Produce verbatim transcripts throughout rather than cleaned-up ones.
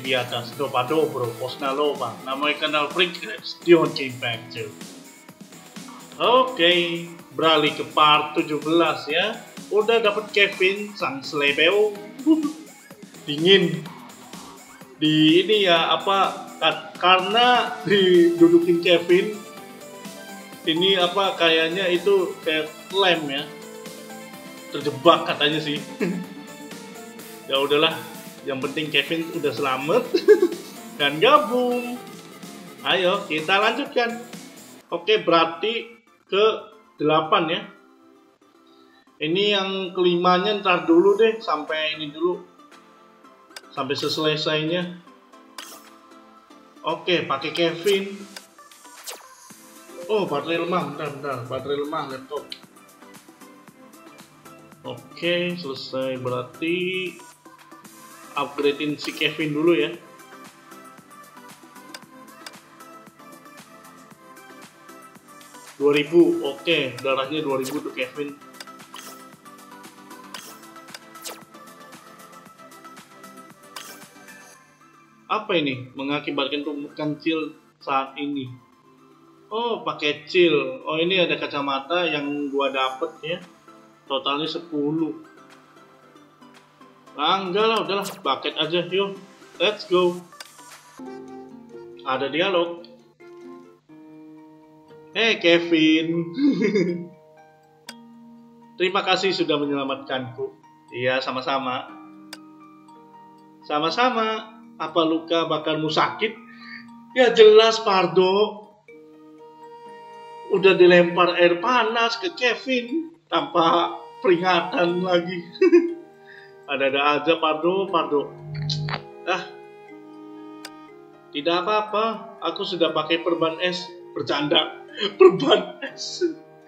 di atas Dopa Dobro, Posnalova, nama kanal Freakrabs, Dion came back to. Oke, beralih ke part tujuh belas ya. Udah dapet Kevin sang selebeo. Dingin. Di ini ya apa karena didudukin Kevin ini apa kayaknya itu kayak lem ya. Terjebak katanya sih. Ya udahlah, yang penting Kevin udah selamat dan gabung. Ayo kita lanjutkan. Oke, berarti ke delapan ya. Ini yang kelimanya ntar dulu deh, sampai ini dulu, sampai selesainya. Oke, pakai Kevin. Oh, baterai lemah, bentar, bentar, baterai lemah laptop. Oke, selesai, berarti upgradein si Kevin dulu ya. dua ribu, oke, darahnya dua ribu tuh Kevin. Apa ini? Mengakibatkan tumbukan chill saat ini. Oh, pakai chill. Oh, ini ada kacamata yang gua dapet ya. Totalnya sepuluh. Ah, enggak lah, udahlah, bucket aja, yuk, let's go. Ada dialog. Hey Kevin, terima kasih sudah menyelamatkanku. Iya, sama-sama. Sama-sama. Apa luka bakarmu sakit? Ya jelas, Pardo. Udah dilempar air panas ke Kevin tanpa peringatan lagi. Ada-ada aja Pardo, Pardo. Ah, tidak apa-apa. Aku sudah pakai perban es. Bercanda, perban es.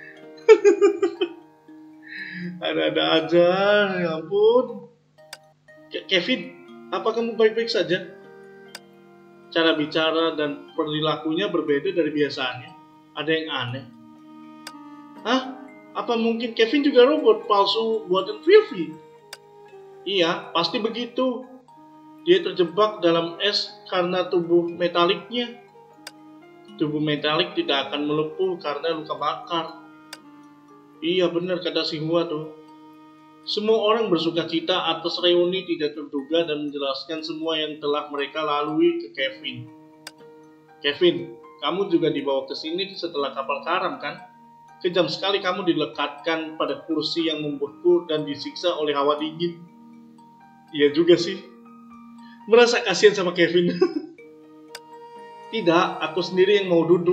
Ada-ada aja, ya ampun. Ke Kevin, apa kamu baik-baik saja? Cara bicara dan perilakunya berbeda dari biasanya. Ada yang aneh. Hah? Apa mungkin Kevin juga robot palsu buatan Vivi? Iya, pasti begitu. Dia terjebak dalam es karena tubuh metaliknya. Tubuh metalik tidak akan melepuh karena luka bakar. Iya benar kata si Hua tuh. Semua orang bersuka cita atas reuni tidak terduga dan menjelaskan semua yang telah mereka lalui ke Kevin. Kevin, kamu juga dibawa ke sini setelah kapal karam kan? Kejam sekali kamu dilekatkan pada kursi yang membeku dan disiksa oleh hawa dingin. Iya juga sih. Merasa kasihan sama Kevin. Tidak, aku sendiri yang mau duduk.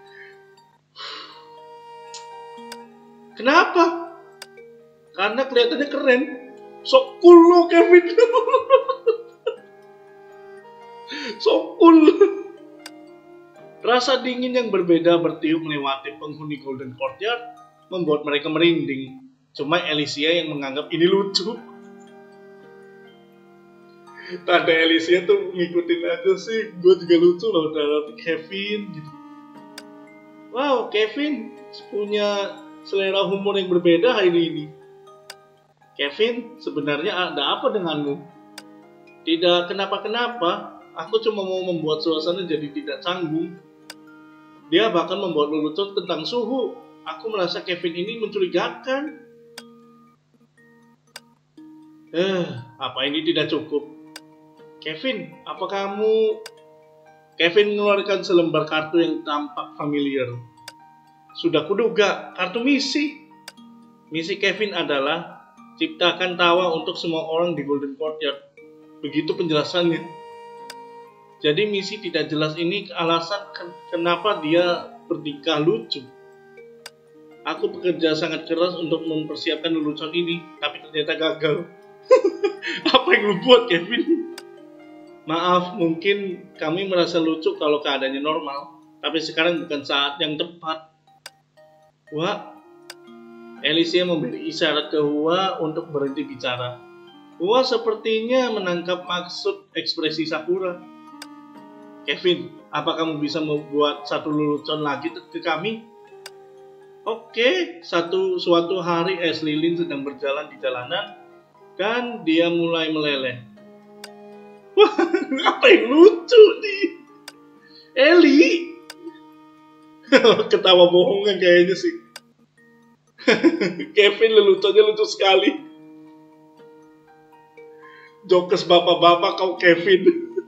Kenapa? Karena kelihatannya keren. Sok cool lo Kevin. Sok cool. Rasa dingin yang berbeda bertiup melewati penghuni Golden Courtyard membuat mereka merinding. Cuma Alicia yang menganggap ini lucu. Tanda Alicia tuh ngikutin aja sih. Gue juga lucu loh dalam Kevin gitu. Wow, Kevin punya selera humor yang berbeda hari ini. Kevin, sebenarnya ada apa denganmu? Tidak kenapa-kenapa. Aku cuma mau membuat suasana jadi tidak canggung. Dia bahkan membuat lelucon tentang suhu. Aku merasa Kevin ini mencurigakan. Eh, apa ini tidak cukup? Kevin, apa kamu... Kevin mengeluarkan selembar kartu yang tampak familiar. Sudah kuduga, kartu misi. Misi Kevin adalah ciptakan tawa untuk semua orang di Golden Courtyard. Begitu penjelasannya. Jadi misi tidak jelas ini alasan kenapa dia bertingkah lucu. Aku bekerja sangat keras untuk mempersiapkan lelucon ini, tapi ternyata gagal. Apa yang lu buat, Kevin? Maaf, mungkin kami merasa lucu kalau keadaannya normal, tapi sekarang bukan saat yang tepat. Wah, Alicia memberi isyarat ke Hua untuk berhenti bicara. Hua sepertinya menangkap maksud ekspresi Sakura. Kevin, apa kamu bisa membuat satu lelucon lagi ke kami? Oke, satu suatu hari es lilin sedang berjalan di jalanan dan dia mulai meleleh. Apa yang lucu nih? Eli. Ketawa bohongan kayaknya sih. Kevin leluconnya lucu sekali. Jokes bapak-bapak kau Kevin.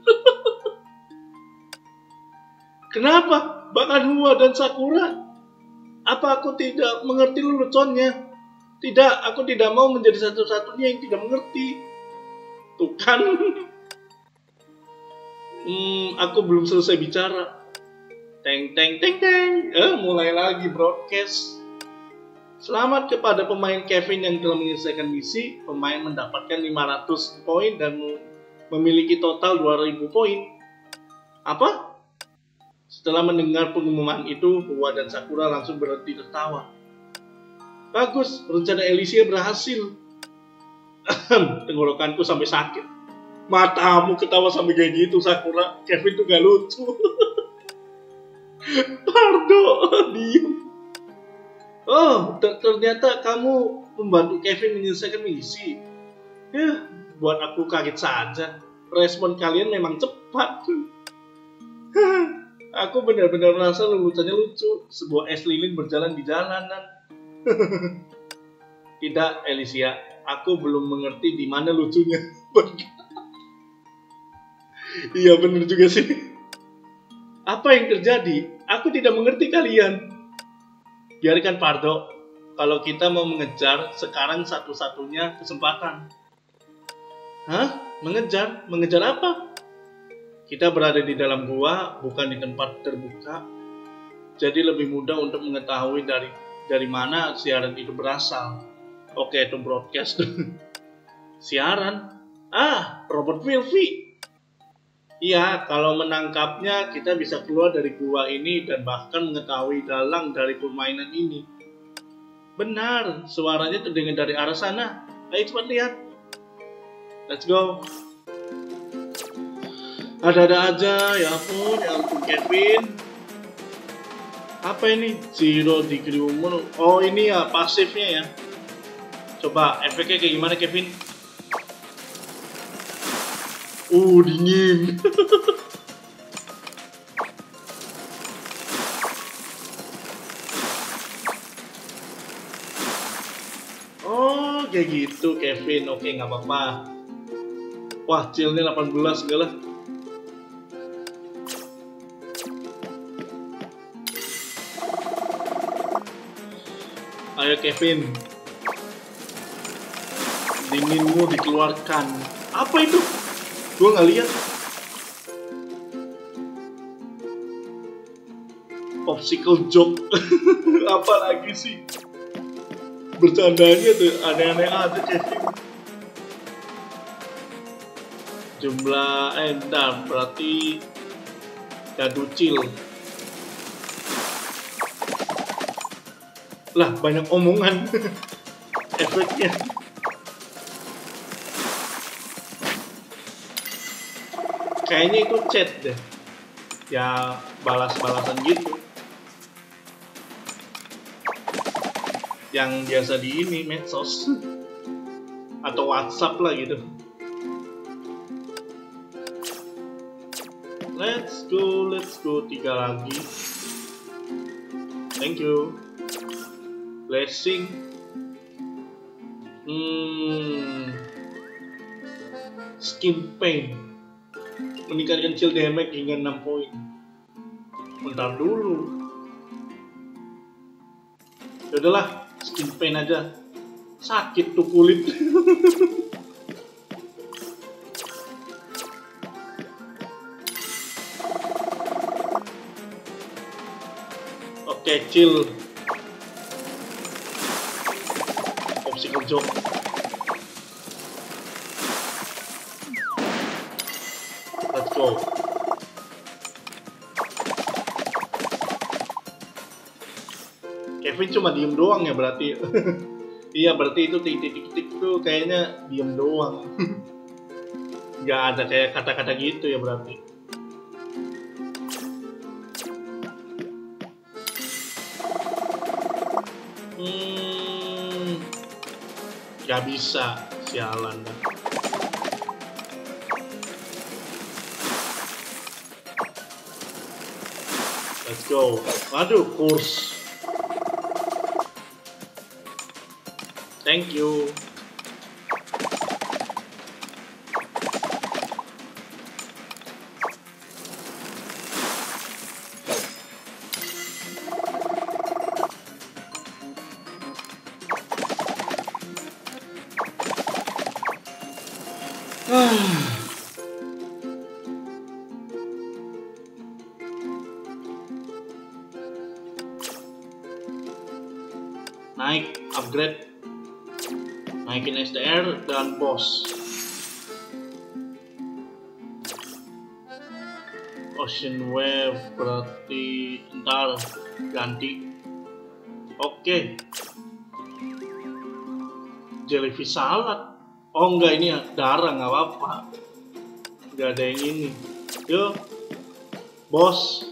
Kenapa? Bahkan Hua dan Sakura. Apa aku tidak mengerti leluconnya? Tidak, aku tidak mau menjadi satu-satunya yang tidak mengerti. Tuh kan. Hmm, aku belum selesai bicara. Teng teng teng teng. Eh, mulai lagi broadcast. Selamat kepada pemain Kevin yang telah menyelesaikan misi. Pemain mendapatkan lima ratus poin dan memiliki total dua ribu poin. Apa? Setelah mendengar pengumuman itu, Hua dan Sakura langsung berhenti tertawa. Bagus, rencana Alicia berhasil. Tenggorokanku sampai sakit. Matamu ketawa sampai kayak gitu, Sakura. Kevin tuh gak lucu. Pardo, diem. Oh, ternyata kamu membantu Kevin menyelesaikan misi. Ya, buat aku kaget saja. Respon kalian memang cepat. Aku benar-benar merasa leluconnya lucu. Sebuah es lilin berjalan di jalanan. Tidak, Alicia. Aku belum mengerti di mana lucunya. Iya, benar juga sih. Apa yang terjadi? Aku tidak mengerti kalian. Biarkan Pardo. Kalau kita mau mengejar, sekarang satu-satunya kesempatan. Hah? Mengejar? Mengejar apa? Kita berada di dalam gua, bukan di tempat terbuka. Jadi lebih mudah untuk mengetahui dari dari mana siaran itu berasal. Oke, itu broadcast. Siaran? Ah, Robert Wilfie. Iya, kalau menangkapnya kita bisa keluar dari gua ini dan bahkan mengetahui dalang dari permainan ini. Benar, suaranya terdengar dari arah sana. Ayo cepat lihat. Let's go. Ada-ada aja, ya ampun, ya ampun Kevin. Apa ini? Zero degree umur. Oh ini ya, pasifnya ya. Coba efeknya kayak gimana Kevin? Uh, dingin. Oh, kayak gitu Kevin. Oke, nggak apa-apa. Wah, chillnya delapan belas segala. Ayo Kevin. Dinginmu dikeluarkan. Apa itu? Gue nggak lihat. Popsicle joke. Apa lagi sih? Bercandanya tuh aneh-aneh aja Kevin. Jumlah eh entar berarti gaducil. Lah banyak omongan. Efeknya. Kayaknya itu chat deh. Ya balas-balasan gitu. Yang biasa di ini medsos atau WhatsApp lah gitu. Let's go, let's go. Tiga lagi. Thank you. Blessing. Hmm. Skin pain. Meningkatkan shield damage hingga enam poin. Bentar dulu. Yaudahlah, skin pain aja. Sakit tuh kulit. Oke, chill. Popsicle joke. Let's go. Kevin cuma diem doang ya berarti. Iya berarti itu titik-titik tuh kayaknya diem doang. Gak ada kayak kata-kata gitu ya berarti. Hmm, gak bisa, sialan dah. Let's go. Waduh, kurs. Thank you. Naik, upgrade, naikin S D R dan boss. Ocean Wave berarti ntar ganti. Oke. Jellyfish salad. Oh enggak, ini ya darah, nggak apa-apa. Nggak ada yang ini. Yuk, bos.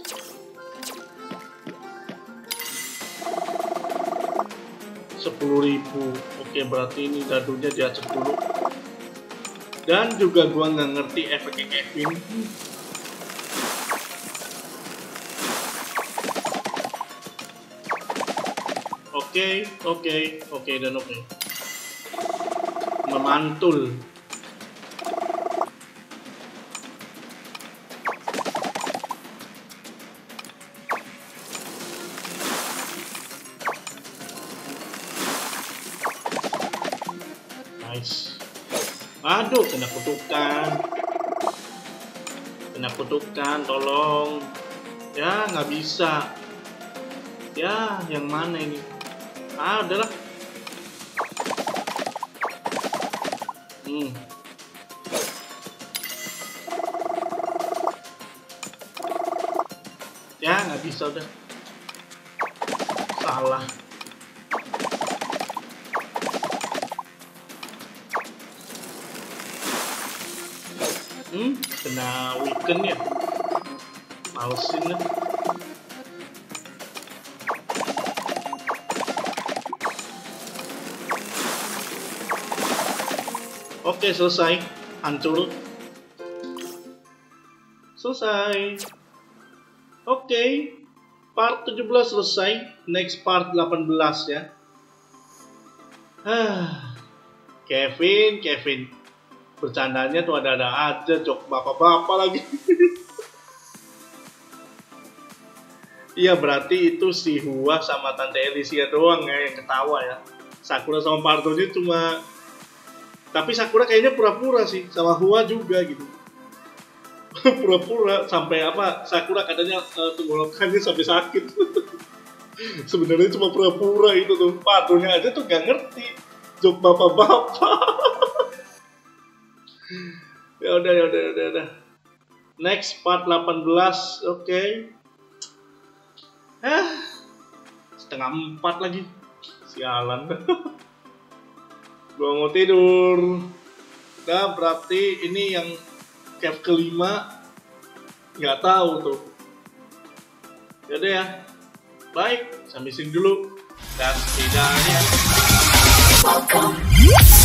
Sepuluh ribu. Oke, berarti ini dadunya diacak dulu. Dan juga gua nggak ngerti efeknya Kevin. Oke, oke, oke dan oke. Memantul. Nice. Aduh, kena kutukan. Kena kutukan, tolong. Ya, nggak bisa. Ya, yang mana ini? Ah, udahlah. Hmm. Ya, nggak bisa udah. Salah. Hmm, kena weaken ya. Malesin lah. Oke, selesai. Hancur. Selesai. Oke. Part tujuh belas selesai. Next part delapan belas ya. Ah. Kevin, Kevin. Bercandanya tuh ada-ada aja, jok bapak-bapak lagi. Iya, berarti itu si Hua sama Tante Alicia doang ya yang ketawa ya. Sakura sama Partonya cuma, tapi Sakura kayaknya pura-pura sih, sama Hua juga gitu. Pura-pura sampai apa? Sakura katanya uh, tenggorokannya sampai sakit. Sebenarnya cuma pura-pura itu tuh. Partonya aja tuh gak ngerti jok bapak-bapak. Ya udah, ya udah, ya udah, ya udah. Next part delapan belas, oke. Okay. Eh, setengah empat lagi. Sialan. Gua mau tidur. Udah, berarti ini yang cave kelima. Nggak tahu tuh. Yaudah ya. Baik, sampai sini dulu. Dan setidaknya. Welcome.